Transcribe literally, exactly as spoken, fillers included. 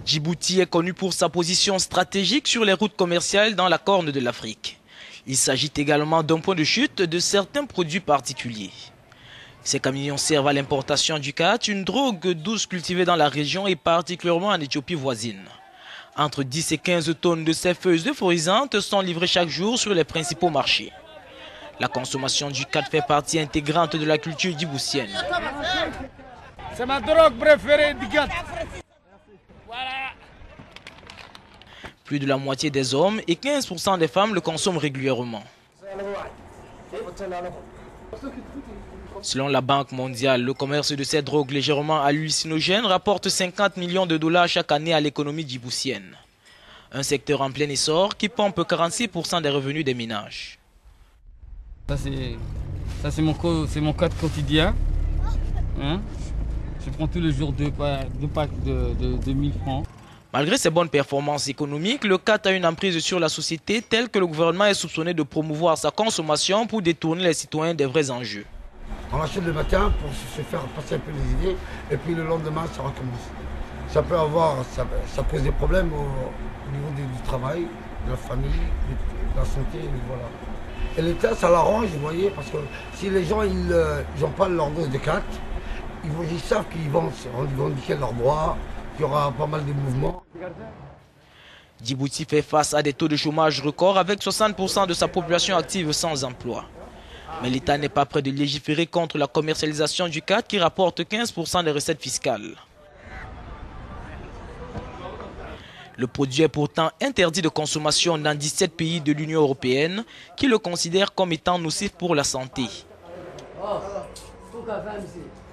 Djibouti est connu pour sa position stratégique sur les routes commerciales dans la Corne de l'Afrique. Il s'agit également d'un point de chute de certains produits particuliers. Ces camions servent à l'importation du khat, une drogue douce cultivée dans la région et particulièrement en Éthiopie voisine. Entre dix et quinze tonnes de ces feuilles euphorisantes sont livrées chaque jour sur les principaux marchés. La consommation du khat fait partie intégrante de la culture djiboutienne. C'est ma drogue préférée du khat. Plus de la moitié des hommes et quinze pour cent des femmes le consomment régulièrement. Selon la Banque mondiale, le commerce de ces drogues légèrement hallucinogènes rapporte cinquante millions de dollars chaque année à l'économie djiboutienne. Un secteur en plein essor qui pompe quarante-six pour cent des revenus des ménages. Ça c'est mon, mon code quotidien. Hein? Je prends tous les jours deux, deux packs de, de, de mille francs. Malgré ses bonnes performances économiques, le khat a une emprise sur la société telle que le gouvernement est soupçonné de promouvoir sa consommation pour détourner les citoyens des vrais enjeux. On l'achète le matin pour se faire passer un peu les idées et puis le lendemain ça recommence. Ça peut avoir, ça, ça pose des problèmes au, au niveau du, du travail, de la famille, de la santé, voilà. Et l'État ça l'arrange, vous voyez, parce que si les gens ils n'ont pas leur dose de khat, ils, vont, ils savent qu'ils vont revendiquer leurs droits. Il y aura pas mal de mouvements. Djibouti fait face à des taux de chômage records avec soixante pour cent de sa population active sans emploi. Mais l'État n'est pas prêt de légiférer contre la commercialisation du khat qui rapporte quinze pour cent des recettes fiscales. Le produit est pourtant interdit de consommation dans dix-sept pays de l'Union européenne qui le considèrent comme étant nocif pour la santé.